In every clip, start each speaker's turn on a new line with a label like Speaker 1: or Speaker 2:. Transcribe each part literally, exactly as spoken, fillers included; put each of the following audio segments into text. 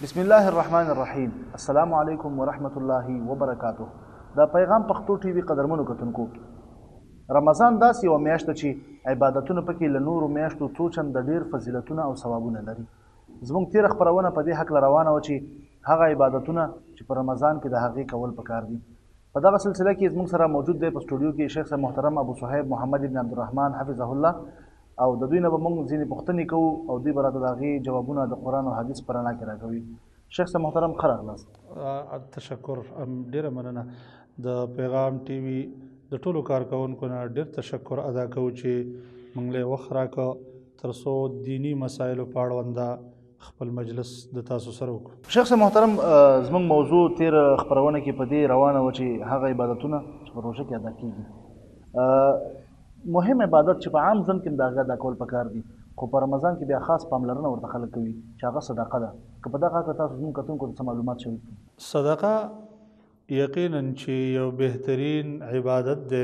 Speaker 1: بسم الله الرحمن الرحیم. السلام علیکم ورحمت الله وبرکاتہ. دا پیغام پښتو ټي وي قدرمنو کتونکو، رمضان داسې یوه میاشت ده چې عبادتونه پکې له نورو میاشتو څو چنده ډېر فضیلتونه او ثوابونه لري. زموږ تېره خپرونه په دې هکله روانه وه چې هغه عبادتونه چې په رمضان کې د هغې کول پکار دي. په دغه سلسله کې زموږ سره موجود دی په سټوډیو کې شیخ صاحب محترم ابو صهیب محمد ابن عبدالرحمن حفظه الله، او د دوی نه به موږ ځینې پوښتنې کوو او دوی به راته د هغې جوابونه د قرآن او حدیث په رڼا کې راکوي. شیخ صاحب محترم ښه راغلاست.
Speaker 2: تشکر، ډېره مننه. د پیغام ټي وي د ټولو کارکوونکو نه ډېر تشکر ادا کوو چې موږ له وخت راکړه تر څو دیني مسایلو په اړونده خپل مجلس د تاسو سره وکړو.
Speaker 1: شیخ صاحب محترم، زموږ موضوع تېره خپرونه کې په دې روانه وه چې هغه عبادتونه چې په روژه کې ادا کېږي، مهم عبادت چې په عام ژوند کې د هغه ادا کول پکار دي، خو په رمضان کې بیا خاص پاملرنه ورته خلک کوي چې هغه صدقه ده. که په دغه هکله تاسو زموږ کتونکو ته څه معلومات شریک کړي.
Speaker 2: صدقه یقینا چې یو بهترین عبادت دی.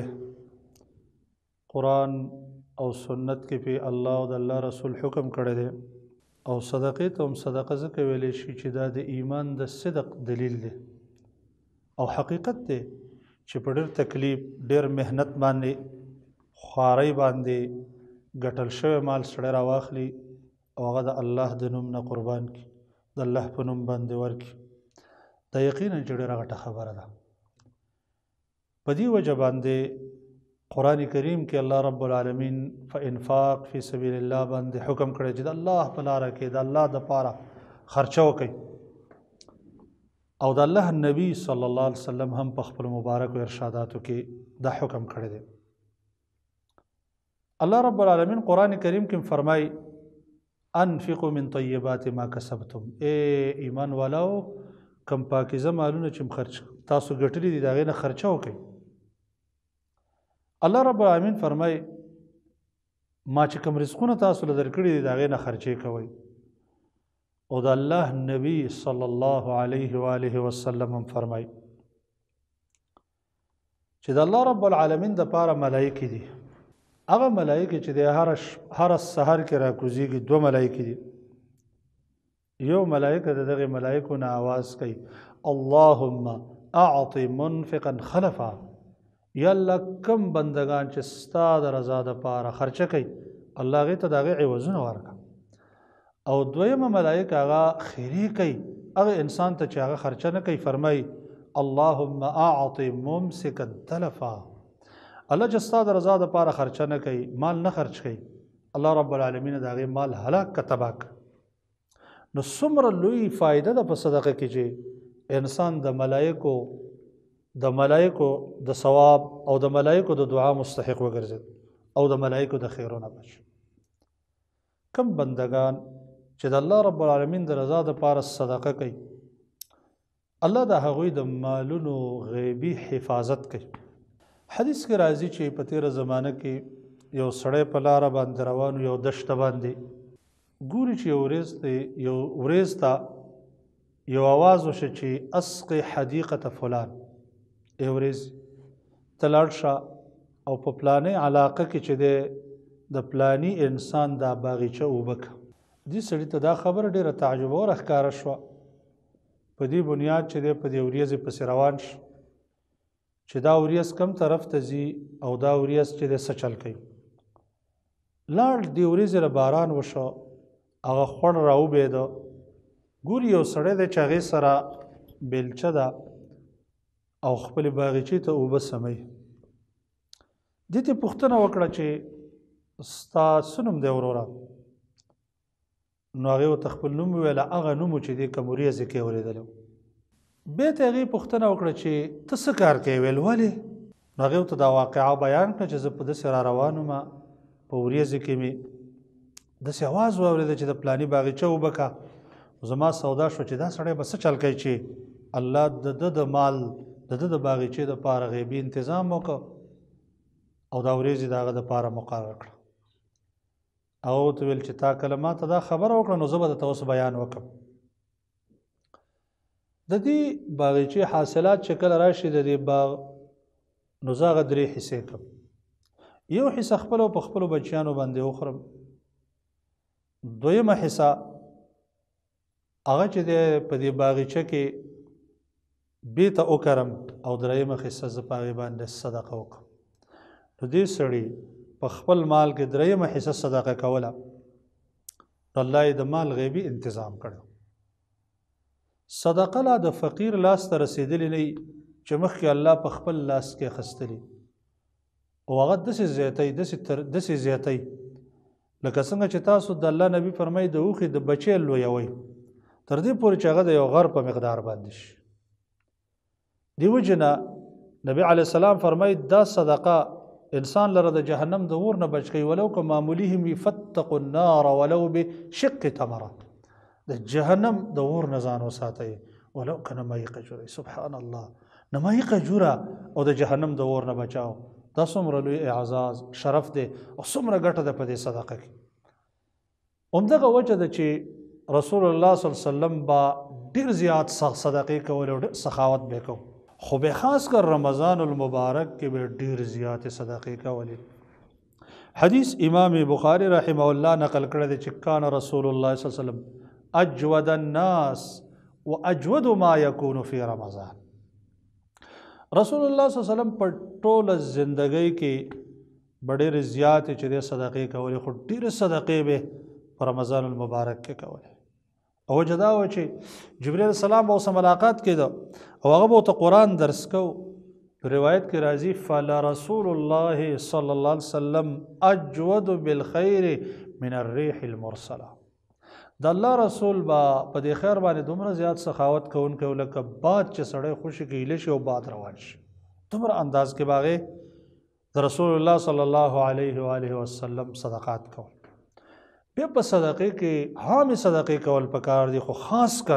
Speaker 2: قرآن او سنت کې په الله او د الله رسول حکم کړی دی، او صدقې ته هم صدقه ځکه ویلی شي چې دا د ایمان د صدق دلیل دی او حقیقت دی چې په ډېر تکلیف ډېر محنت باندې خوارۍ باندې ګټل شوی مال سړی راواخلي او هغه د الله د نوم نه قربان کړي، د الله په نوم باندې ورکړي، دا یقینا چې ډېره غټه خبره ده. په دې وجه باندې قرآن کریم کې الله رب العالمین په انفاق فی سبیل الله باندې حکم کړی چې د الله په لاره کې د الله دپاره خرچه وکړئ، او د الله نبی صلی الله علیه وسلم هم په خپلو مبارکو ارشاداتو کې دا حکم کړی دی. الله رب العالمین قرآن کریم کې فرمای انفقوا من طیبات ما کسبتم، اے ایمان والاو کم پاکیزه مالونه چې خرچ تاسو ګټلي دي د هغې نه خرچه وکړئ. الله رب العالمین فرمای ما چې کوم رزقونه تاسو له درکړي دي د هغې نه خرچې کوئ، او د الله نبی صلی الله علیه و آله وسلم هم فرمای چې د الله رب العالمین دپاره ملایکې دي. هغه ملایکې چې د هر سحر کې راکوزیږي دوه ملایکې دي. یو ملایکه د دغې ملایکو نه آواز کوي اللهم اعط منفقا خلفا، یا الله کم بندگان چې ستا د رضا دپاره خرچه کوي الله هغې ته د هغې عوضونه ورکړه. او دویمه ملایکه هغه خیرې کوي هغه انسان ته چې هغه خرچه نه کوي، فرمایي اللهم اعط ممسکا تلفا، الله چې ستا د رضا دپاره خرچه نه کوي، مال نه خرچ کوي، الله رب العالمین د هغې مال هلاک که تباه که. نو څومره لوی فایده ده په صدقه کې چې انسان د ملایکو د ملایکو د ثواب او د ملایکو د دعا مستحق وګرځېد او د ملایکو د خیرونه بچ. کم بندگان چې د الله رب العالمین د رضا دپاره صدقه کوي، الله د هغوی د مالونو غیبي حفاظت کوي. حدیث کې راځي چې په تېره زمانه کې یو سړی په لاره باندې روان یو دشته باندې ګوري چې یو ورېځ ته یو ورېځ ته یو آواز وشه چې اسقي حدیقة فلان، ای ورېځ ته لاړ شه او په پلانې علاقه کې چې دی د پلاني انسان دا باغیچه اوبه کړه. دې سړي ته دا خبره ډېره تعجبوره ښکاره شوه. په دې بنیاد چې دی په دې ورېځې پسې روان شو چې دا وریځ کم طرف ته ځي او دا وریځ چې دی څه چل کوي. لاړ دې وریځې له باران وشو، هغه خوړ راوبېده، ګوري یو سړی دی چې هغې سره بیلچه ده او خپلې باغچې ته اوبه سموي. دې ته پوښتنه وکړه چې ستا څه نوم دی وروره؟ نو هغې ورته خپل نوم وویله، هغه نوم و چې دې کوم وریځې کې اورېدلی. بیا ته هغې پوښتنه وکړه چې ته څه کار کوې؟ ویل ولې؟ نو هغې ورته دا واقعه بیان کړه چې زه په داسې را روان وم، په وریځې کې مې داسې اواز واورېده چې د پلاني باغچه اوبه کړه. زما سودا شوه چې دا سړی به څه چل کوي چې الله د ده د مال د ده د باغچې دپاره غیبي انتظام وکړه او دا وریځې د هغه دپاره مقرر کړه. هغه ورته ویل چې تا کله ما ته دا خبره وکړه نو زه به درته اوس بیان وکړم. د دې باغچې حاصلات چې کله راشي د دې باغ نو زه هغه درې حصې کړم. یو حصه خپلو په خپلو بچیانو باندې وخورم، دویمه حصه هغه چې دی په دې باغچه کې بیته وکرم او درېیمه حصه زه په هغې باندې صدقه وکړم نو دې سړي په خپل مال کې درېیمه حصه صدقه کوله نو الله یې د مال غیبي انتظام کړی صدقه لا د فقیر لاس ته رسېدلې نه وي چې مخکې الله په خپل لاس کې اخیستلي او هغه داسې زیاتی داسې زیاتی لکه څنګه چې تاسو د الله نبي فرمایي د اوښې د بچی لویوئ تر دې پورې چې هغه د یو غر په مقدار باندې شي دې وجې نه نبي علیه السلام فرمایي دا صدقه انسان لره د جهنم د اور نه بچ کوي ولو که معمولي هم وي فاتقوا النار ولو بشق تمره د جهنم د اور نه ځان وساتئ ولو که نمایي قجورئ سبحان الله نمایي قجوره او د جهنم د اور نه بچاو دا څومره لوی اعزاز شرف دی او څومره ګټه ده په دې صدقه کې همدغه وجه ده چې رسول الله صلی الله علیه وسلم با ډېر زیات صدقې کولې او ډېر سخاوت به کو خو به خاص کر رمضان المبارک کې به ډېر زیات صدقې کولې حدیث امام بخاری رحمه الله نقل کړی دی چې کان رسول الله صلی الله علیه وسلم اجود الناس واجود ما يكون في رمضان رسول الله صلی الله علیه وسلم په ټوله زندګۍ کې به ډېرې زیاتې چې دی صدقې کولې خو ډېرې صدقې به په رمضان المبارک کې کولې او وجه دا وه چې جبریل السلام به ورسره ملاقات کېده او هغه به ورته قرآن درس کو روایت کې راځي فلرسول الله صلی الله علیه وسلم اجود بالخیر من الریح المرسله د الله رسول با په دې خیر باندې دومره زیات سخاوت کوونکی و لکه باد چې سړی خوشي کې هیله شي او باد روان شي دومره انداز کې باغې د رسول الله صلی الله علیه و آله وسلم صدقات کول بیا په صدقې کې عامې صدقې کول پکار دي خو خاص کر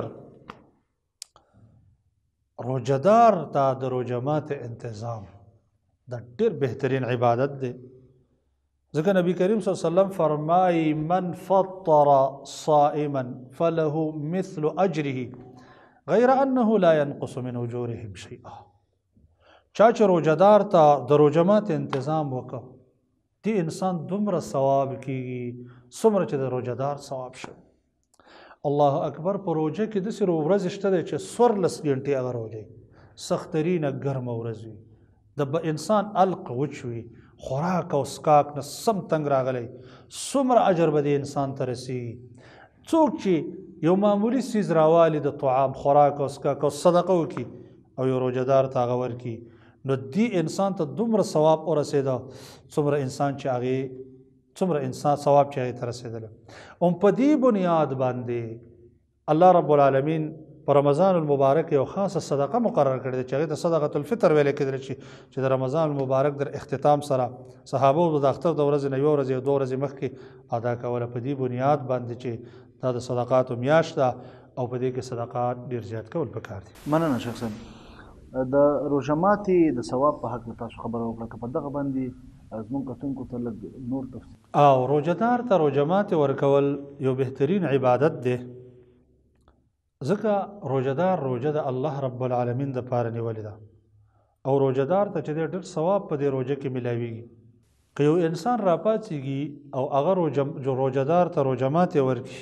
Speaker 2: روجهدار ته د روژه ماتې انتظام دا ډېر بهترین عبادت دی ځکه نبی کریم صلی الله علیه وسلم فرمایي من فطر صائما فله مثل اجره غیر انه لا ينقص من اجورهم شیئا چا چې روجهدار ته د روژه ماتې انتظام وکړ دی انسان دومره ثواب کیږي څومره چې د روجهدار ثواب شوی الله اکبر په روژه کې داسې ورځې شته دی چې څوارلس ګنټې هغه روژه سخترینه ګرمه ورځ وي د انسان علق وچ وي خوراک او سکاک نه سم تنګ راغلی څومره اجر به دې انسان ته رسېږي څوک چې یو معمولي څیز راوالي د طعام خوراک او سکاک او صدقه وکړي او یو روژهدار ته هغه ورکړي نو دې انسان ته دومره ثواب ورسېده څومره انسان چې هغې څومره انسان ثواب چې هغې ته رسېدلی هم په دې بنیاد باندې الله رب العالمین په رمضان المبارک یو خاصه صدقه مقرر کړې ده چې هغې ته صدقة الفطر ویلی کېدلی شي چې د رمضان المبارک در اختتام سره صحابو د اختر د ورځې نه یوه ورځ یا دوه ورځې مخکې ادا کوله په دې بنیاد باندې چې دا د صدقاتو میاشت ده او په دې کې صدقات ډېر زیات کول پکار دي
Speaker 1: مننه شیخ صاحب د روژه ماتې د ثواب په حق تاسو خبره وکړه که په دغه باندې زموږ کتونکو ته لږ نور تفصیل
Speaker 2: او روژهدار ته روژه ماتې ورکول یو بهترین عبادت دی ځکه روژهدار روژه د الله رب العالمین دپاره نیولې ده او روژهدار ته چې دی ډېر ثواب په دې روژه کې میلاویږي که یو انسان راپاڅېږي او هغه روژهدار ته روژه ماتې ورکړي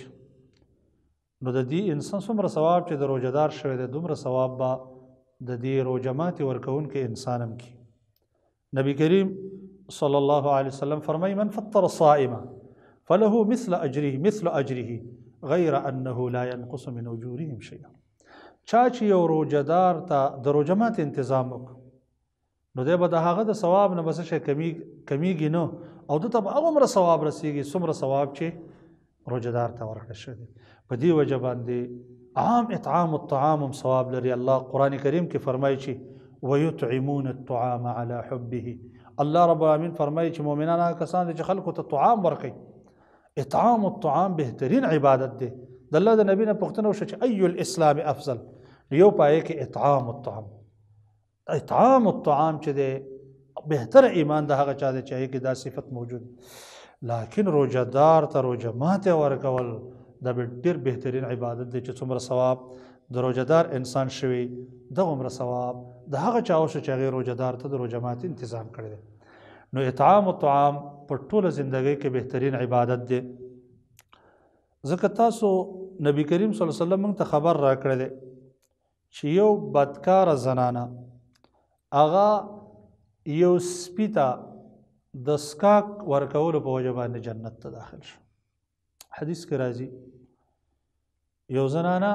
Speaker 2: نو د دې انسان څومره ثواب چې د روژهدار شوی دی دومره ثواب به د دې روژه ماتې ورکوونکی انسان هم کړي نبی کریم صلی الله علیه وسلم فرمایي من فطر صائما فله مثل اجره مثل اجره غیر انه لا ينقص من اجورهم شیئا چا چې یو روژهدار ته د روژه ماتې انتظام وکړو نو دی به د هغه د ثواب نه به څه شی کمیږي نه او ده ته به هغومره ثواب رسېږي څومره ثواب چې روژهدار ته ورکړی شوی دی په دې وجه باندې عام اطعام الطعام هم ثواب لري الله قرآن کریم کې فرمایي چې ویطعمون الطعام على حبه الله رب العالمین فرمایي چې مؤمنان هغه کسان دي چې خلکو ته طعام ورکوي اطعام الطعام بهترین عبادت دی د الله د نبي نه پوښتنه وشوه چې ای الاسلام افضل یو پایې کې اطعام الطعام اطعام الطعام چې دی بهتر ایمان د هغه چا دی چې هغې کې دا صفت موجود لیکن روژهدار ته روژه ماتې ورکول دا به ډېر بهترین عبادت دی چې څومره ثواب د روژهدار انسان شوی دغومره ثواب د هغه چا وشو چې هغې روژهدار ته د روژه ماتې انتظام کړی دی نو اطعام الطعام په ټوله زندګۍ کې بهترین عبادت دی ځکه تاسو نبی کریم صلی الله علیه وسلم موږ ته خبر را کړی دی چې یو بدکاره زنانه هغه یو سپي ته د سکاک ورکولو په وجه باندې جنت ته داخل شو. حدیث کې راځي یو زنانه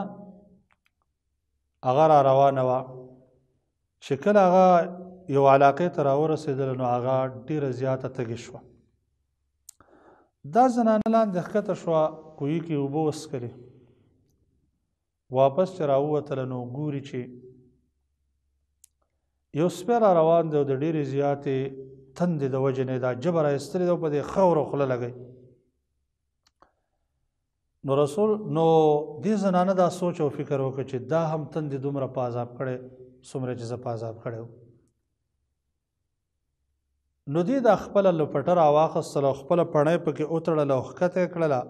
Speaker 2: هغه را روانه وه چې کله هغه یو علاقې ته راورسېدله نو هغه ډېره زیاته تږې شوه. دا زنانه لاندې ښکته شوه، کوهي کې اوبه وڅښلې، واپس چې راووتله نو ګوري چې یو سپی را روان دی او د ډېرې زیاتې تندې د وجې نه دا ژبه را ایستلې ده او په دې خاوره خوله لګوي. نو رسول نو دې زنانه دا سوچ او فکر وکړ چې دا هم تندې دومره په عذاب کړی څومره چې زه په عذاب کړی وم. نو دې دا خپله لپټه راواخیستله او خپله پڼۍ پکې وتړله او ښکته یې کړله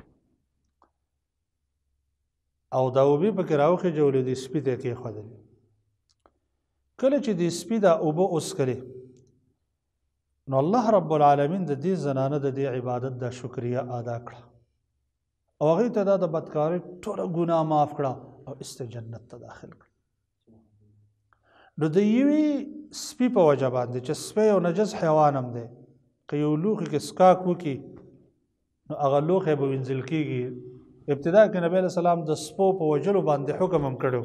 Speaker 2: او دا اوبې پکې راوخېجولې، دې سپي ته یې کېښودلې. کله چې دې سپي دا اوبه وڅښلې نو الله رب العالمین د دې زنانه د دې عبادت دا شکریه ادا کړه او هغې ته دا د بدکارۍ ټوله ګناه معاف کړه او ایسته جنت ته داخل کړه. نو د یوې سپي په وجه باندې چې سپی یو نجس حیوان هم دی، که یو لوښي کې څښاک وکړي نو هغه لوښی به وینځل کېږي. ابتدا کې نبی علیه السلام د سپو په وجلو باندې حکم هم کړی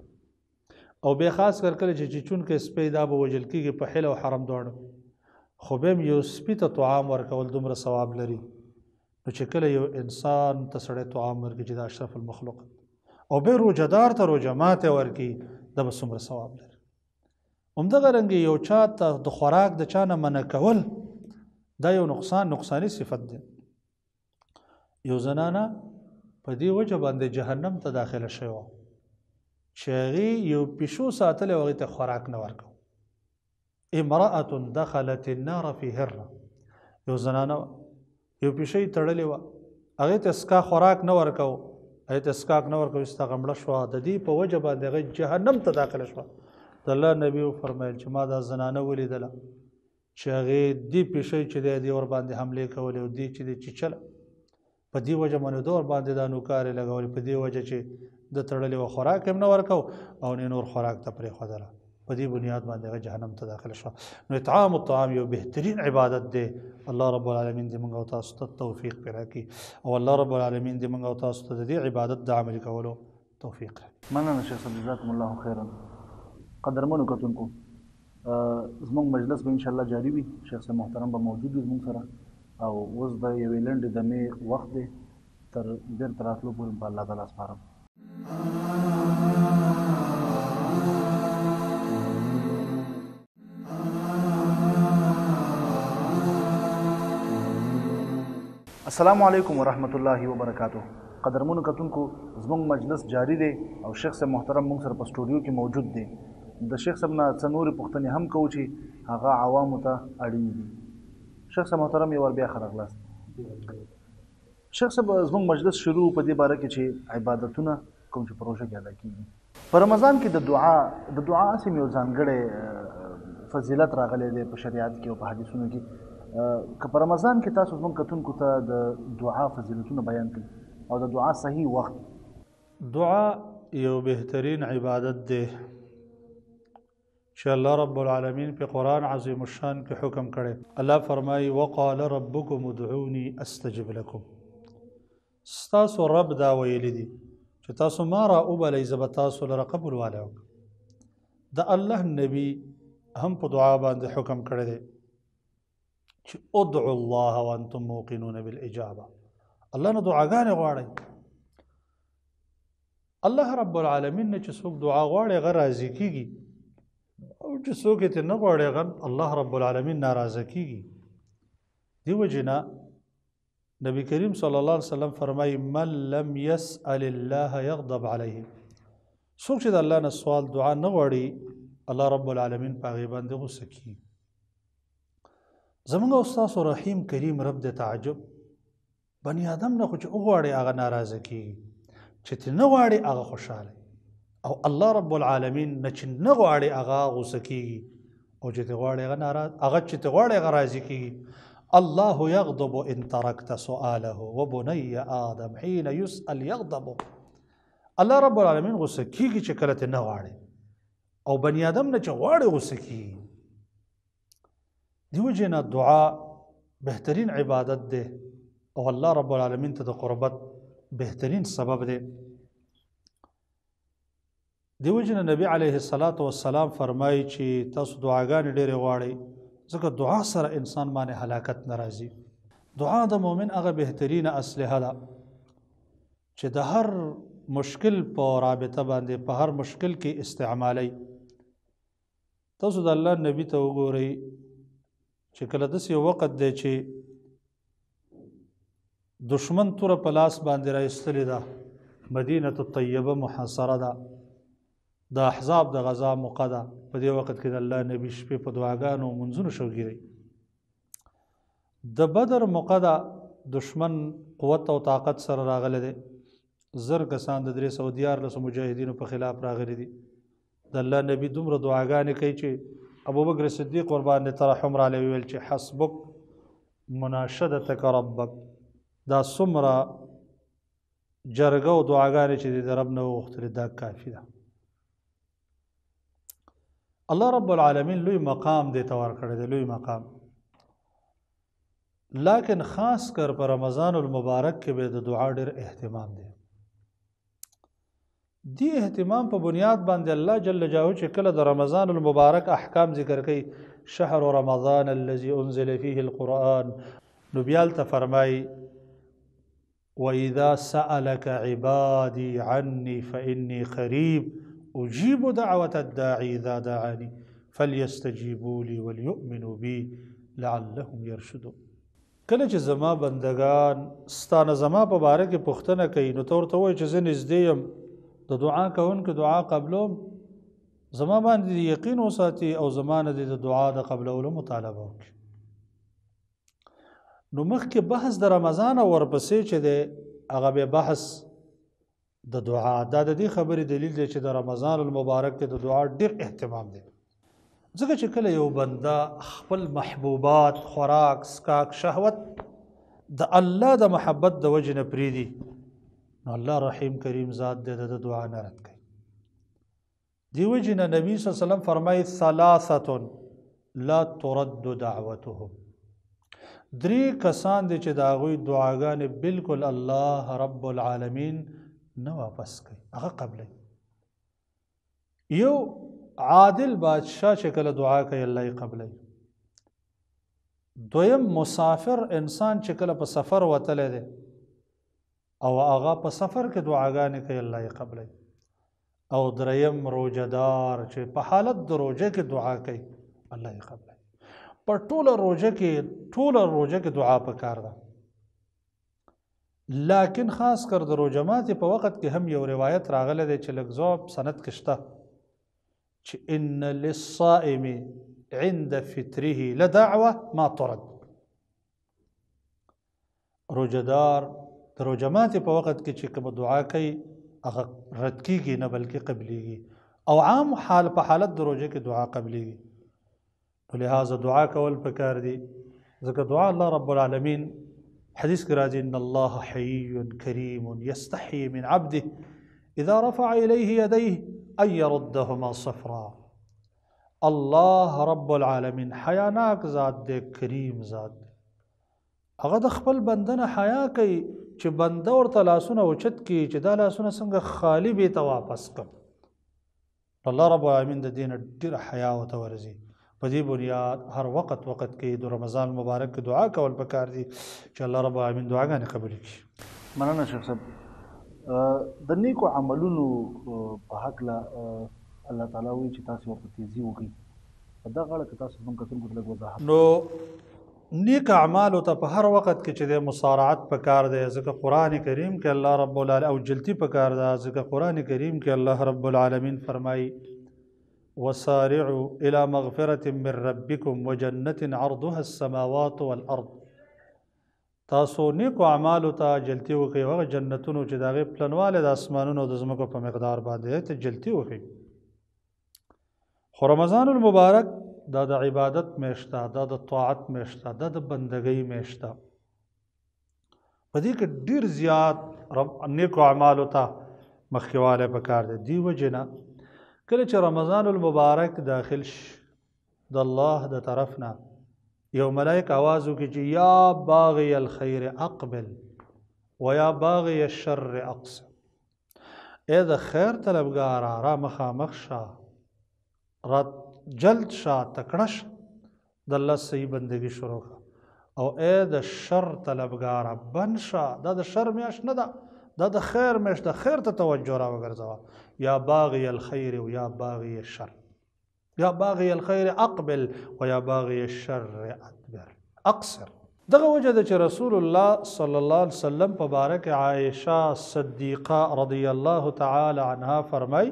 Speaker 2: او بیا خاص کر کله چې چیچونکی سپی دا به وژل کېږي په حل او حرم دواړو. خو بیا هم یو سپي ته طعام ورکول دومره ثواب لري، نو چې کله یو انسان ته سړی طعام ورکړي چې دا اشرف المخلوق او بیا روژهدار ته روژه ماتی ورکړي دا به څومره ثواب لري. همدغه رنګې یو چا ته د خوراک د چا نه منع کول دا یو نقصان نقصاني صفت دی. یو زنانه په دې وجه باندې جهنم ته داخله شوې وه چې هغې یو پیشو ساتلی او هغې ته خوراک نه ورکو. امرأة دخلت النار في هره، یو زنانه یو پیشۍ تړلې وه، هغې ته سکا خوراک نه ورکو، هغې ته سکاک نه ورکو، ایسته غمړه شوه. د دې په وجه باندې هغې جهنم ته داخله شوه. د الله نبي وفرمیل چې ما دا زنانه ولیدله چې هغې دې پیشۍ چې دی دې ورباندې حملې کولې او دې چې دی چیچله، په دې وجه باندې د ورباندې دا نوکارې لګولې، په دې وجه چې د تړلې وه خوراک هم نه ورکو او نه نور خوراک ته پرېښودله. په دې بنیاد باندې هغه جهنم ته داخله شوه. نو اطعام الطعام یو بهترین عبادت دی. الله رب العالمین دې موږ او تاسو ته توفیق پرې راکړي او الله رب العالمین دې موږ او تاسو ته د دې عبادت د عملي کولو توفیق راکړي.
Speaker 1: مننه شیخ صاحب، جزاکم الله خیرا. قدرمنو کتونکو، زموږ مجلس به انشاءالله جاري وي، شیخ صاحب محترم به موجود وي زموږ سره او اوس د یوې لنډې دمې وخت دی، تر بیرته راتلو پورې په الله تعالی سپارم. السلام علیکم ورحمت الله وبرکاتہ. قدرمنو کتونکو، زموږ مجلس جاری دی او شیخ صاحب محترم موږ سره په سټوډیو کې موجود دی. د شیخ صاحب نه څه نورې پوښتنې هم کوو چې هغه عوامو ته اړین دي. شیخ صاحب محترم یو ور بیا ښه راغلاست. شیخ صاحب زموږ مجلس شروع په دې باره کې چې عبادتونه کوم چې په روژه کې ادا کېږي، په رمضان کې د دعا د دعا هسې یو ځانګړی فضیلت راغلی دی په شریعت کې او په حدیثونو کې. که په رمضان کې تاسو زموږ کتونکو ته د دعا فضیلتونه بیان کړي او د دعا صحیح وخت.
Speaker 2: دعا یو بهترین عبادت دی چې الله رب العالمین په قرآن عظیم الشان کې حکم کړی. الله فرمایي وقال ربکم ادعوني استجب لكم. ستاسو رب دا ویلی دي چې تاسو ما را وبلئ زه به تاسو لره قبول والی وکړم. د الله نبي هم په دعا باندې حکم کړی دی چې ادعوا الله وانتم موقنون بالاجابه. الله نه دعاګانې غواړئ. الله رب العالمین نه چې څوک دعا غواړي هغه راضي کېږي او چې څوک یې نه غواړي هغه الله رب العالمین ناراضه کېږي. دې وجې نه نبی کریم صلی الله علیه وسلم فرمایي من لم یسأل الله یغضب علیه. څوک چې د الله نه سوال دعا نه غواړي الله رب العالمین په هغې باندې غوسه کېږي. زموږ او ستاسو رحیم کریم رب د تعجب بني آدم نه خو چې وغواړي هغه ناراضه کېږي، چې ته نه غواړي هغه خوشحاله، او الله رب العالمین نه چې نه غواړي هغه غوسه کېږي او چې ته غواړي هغه ناراض هغه چې ته غواړي هغه راضي کېږي. الله یغضب ان ترکت سؤاله وبنی آدم حین یسأل یغضب. الله رب العالمین غصه کیږي چې کله ته نه غواړې، او بنی آدم نه چې غواړې غصه کیږي. دیو جنا دعا بهترین عبادت ده او الله رب العالمین ته د قربت بهترین سبب ده. دیو جنا نبی علیه الصلاة والسلام فرمایي چې تاسو دعاګانې ډېرې غواړئ، ځکه دعا سره انسان باندې هلاکت نه راځي. دعا د مؤمن هغه بهترینه اسلحه ده چې د هر مشکل په رابطه باندې په هر مشکل کې استعمالی. تاسو د الله نبی ته وګورئ چې کله داسې یو وخت دی چې دشمن توره په لاس باندې راایستلې ده، مدینه الطیبه محاصره ده، د احزاب د غزا موقع ده، په دې وخت کې د الله نبی شپې په دعاګانو او منځونو شوګیری. د بدر موقع ده، دشمن قوت او طاقت سره راغلی دی، زر کسان د درې سوه دیارلسو مجاهدینو په خلاف راغلي دي. د الله نبی دومره دعاګانې کوي چې ابوبکر صدیق ورباندې ترحم رالی ویل چې حسبک مناشدتک ربک، دا څومره جرګه او دعاګانې چې د رب نه وغوښتلې دا کافي ده. الله رب العالمین لوی مقام دې ته ورکړی دی، لوی مقام. لیکن خاص کر په رمضان المبارک کې به د دعا ډېر اهتمام دی. دی اهتمام په بنیاد باندې الله جل جلاله چې کله د رمضان المبارک احکام ذکر کوي، شهر رمضان الذي انزل فيه القرآن، نو بیا هلته فرمایي وإذا سألك عبادي عني فإني قريب أجيب دعوة الداعي إذا دعاني فليستجيبوا لي وليؤمنوا بي لعلهم يرشدون. کله چې زما بندگان ستانه زما په باره کې پوښتنه کوي، نو ته ورته وایي چې زه نږدې یم، د دعا کوونکو دعا قبلوم، زما باندې یقین وساتي او زما نه د دعا د قبلولو مطالبه وکړي. نو مخکې بحث د رمضان او ورپسې چې دی هغه بیا بحث د دعا. دا د دې خبرې دلیل دی چې د رمضان المبارک کې د دعا ډېر اهتمام دی، ځکه چې کله یو بنده خپل محبوبات، خوراک، سکاک، شهوت د الله د محبت د وجې نه پرېږدي، نو الله رحیم کریم ذات دی د دعا نه رد کوي. دې وجې نه نبي صلی الله علیه وسلم فرمایي ثلاثة لا ترد دعوتهم، درې کسان دي چې د هغوی دعاګانې بالکل الله رب العالمین نه واپس کوي، هغه قبلوي. یو عادل بادشاه چې کله دعا کوي الله یې قبلوي. دویم مسافر انسان چې کله په سفر وتلی دی او هغه په سفر کې دعاګانې کوي الله یې قبلوي. او دریم روجهدار چې په حالت د روژه کې دعا کوي الله یې قبلوي. په ټوله روژه کې ټوله روژه کې دعا پکار ده، لیکن خاص کر د روژه ماتې په وخت کې هم یو روایت راغلی دی چې لږ ضعف سند کې شته چې ان للصائم عند فطره لدعوه ما ترد. روژهدار د روژه ماتې په وخت کې چې کومه دعا کوي هغه رد کیږي نه بلکې قبلیږي، او عام حال په حالت د روژه کې دعا قبلیږي. لہذا دعا کول پکار دی، ځکه دعا الله رب العالمین حدیث کې راځي ان الله حي کریم یستحی من عبده اذا رفع الیه یدیه ان یردهما صفرا. الله رب العالمین حیاناک ذات دی، کریم ذات دی، هغه د خپل بنده نه حیا کوي چې بنده ورته لاسونه اوچت کړي چې دا لاسونه څنګه خالی بیرته واپس کړم. الله رب العالمین د دې نه ډېره حیا ورته ورځي. په دې بنیاد هر وخت وخت کې د رمضان مبارک کې دعا کول پکار دي چې الله رب العالمین دعاګانې قبول کړي.
Speaker 1: مننه شیخ صاحب. د نیکو عملونو په هکله الله تعالی وایي چې تاسو ورته تیزي وکړئ. په دغه اړه که تاسو زموږ کتونکو ته لږ وضاحت.
Speaker 2: نو نیک اعمالو ته په هر وخت کې چې د مسارعت پکار دی، ځکه قرآن کریم کې الله رب العالمین او جلدی پکار ده، ځکه قرآن کریم کې الله رب العالمین فرمایي وسارعوا الى مغفرة من ربكم وجنة عرضها السماوات والارض. تاسو نیکو اعمالو ته جلدی وکړئ، هغه جنتونو چې د هغې پلنوالی د اسمانونو او د ځمکو په مقدار باندې ته جلدی وکړئ. خو رمضان المبارک دا د عبادت میشته، دا د طاعت میشته، دا د بندګۍ میشته. په دې کې ډېر زیات رب نیکو اعمالو ته مخکې والی پکار دی. دې وجې نه کله چې رمضان المبارک داخل شي د الله د طرف نه یو ملائک آواز وکړي چې یا باغی الخیر اقبل و یا باغی الشر اقصر. ای د خیر طلبګاره را مخامخ شه، را جلد شه، تکړه شه، د الله صحیح بندګي شروع کړه. او ای د شر طلبګاره بند شه، دا د شر میاشت نه ده، دا د خیر میاشت ده، خیر ته توجه را وګرځوه. یا باغی الخیر و یا باغی الشر، یا باغی الخیر اقبل و یا باغی الشر ادبر اقصر. دغه وجه ده چې رسول الله صلی الله علیه وسلم په باره کې عایشه صدیقه رضی الله تعالی عنها فرمای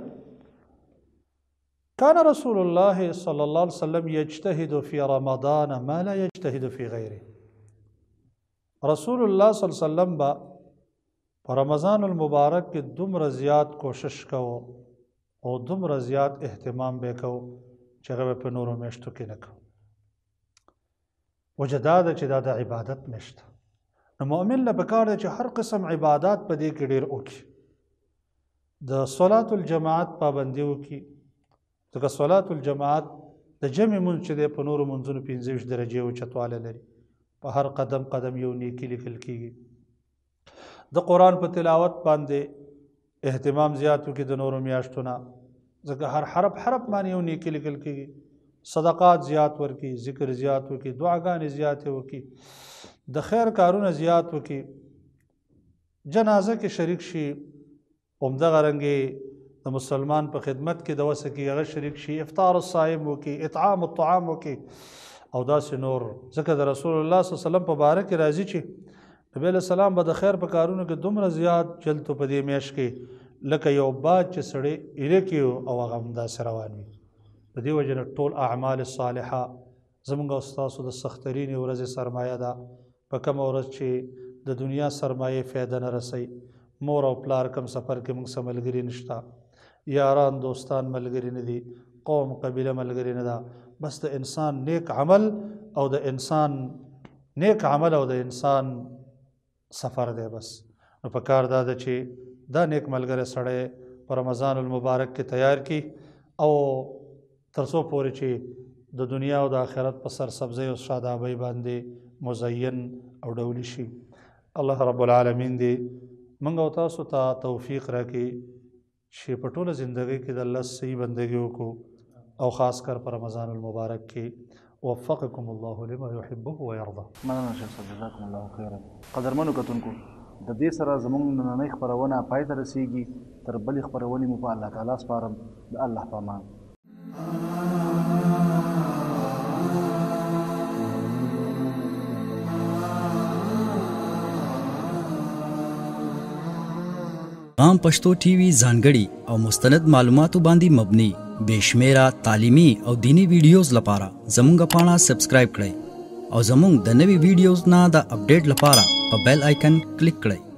Speaker 2: كان رسول الله صلی الله علیه وسلم یجتهد فی رمضان ما لا یجتهد فی غیره. رسول الله صلی الله علیه وسلم با په رمضان المبارک کې دومره زیات کوشش کوو او دومره زیات اهتمام به کوو چې هغه په نورو میاشتو کې نه کوو. وجه دا ده چې دا د عبادت میاشت ده. نو مؤمن له پکار دی چې هر قسم عبادات په دې کې ډېر وکړي. د صلات الجماعت پابندي وکړي، ځکه صلات الجماعت د جمع مونځ چې دی په نورو مونځونو پنځه ویشت درجې اوچتوالی لري. په هر قدم قدم یو نیکي لیکل کېږي. د قرآن په تلاوت باندې اهتمام زیات وکړي د نورو میاشتو نه، ځکه هر حرف حرف باندې یو نیکي لیکل کېږي. صدقات زیات ورکړي، ذکر زیات وکړي، دعاګانې زیاتې وکړي، د خیر کارونه زیات وکړي، جنازه کې شریک شي، همدغه رنګې د مسلمان په خدمت کې د وسه کې هغه شریک شي، افطار الصائم وکړي، اطعام الطعام وکړي او داسې نور. ځکه د رسول الله صلی الله علیه وسلم په باره کې راځي چې نبی علیہ السلام به د خیر په کارونو کې دومره زیات چلتو په دې میاشت کې لکه یو باد چې سړی ایله کې او هغه همداسې روان وي. په دې وجه نه ټول اعمال صالحه زموږ او ستاسو د سخترینې ورځې سرمایه ده. په کومه ورځ چې د دنیا سرمایې فایده نه رسوي، مور او پلار کم سفر کې موږ سره ملګري نشته، یاران دوستان ملګري نه دي، قوم قبیله ملګري نه ده، بس د انسان نیک عمل او د انسان نیک عمل او د انسان سفر دی بس. نو په کار دا ده چې دا نیک ملګری سړی په رمضان المبارک کې تیار کی او تر څو پورې چې د دنیا او د آخرت په سرسبزۍ او شادابۍ باندې مزین او ډولی شي. الله رب العالمین دې موږ او تاسو ته توفیق راکړي چې په ټوله زندګۍ کې د الله صحیح بندګي وکړو او خاص کر په رمضان المبارک کې. وفقكم الله لما يحبه ويرضى.
Speaker 1: مننه شیخ صاحب، جزاکم الله خیرا. قدرمنو کتونکو، د دې سره زموږ نننۍ خپرونه پای ته رسیږي. تر بلې خپرونې مو په الله تعالی سپارم. د الله په امان.
Speaker 3: عام پښتو ټي وي ځانګړي او مستند معلوماتو باندې مبني بشمیره تعلیمي او دینی ویډیوز لپاره زموږ پاڼه سبسکرایب کړئ او زموږ د نوي ویډیوز نه د اپډیټ لپاره په بیل آیکن کلیک کړئ.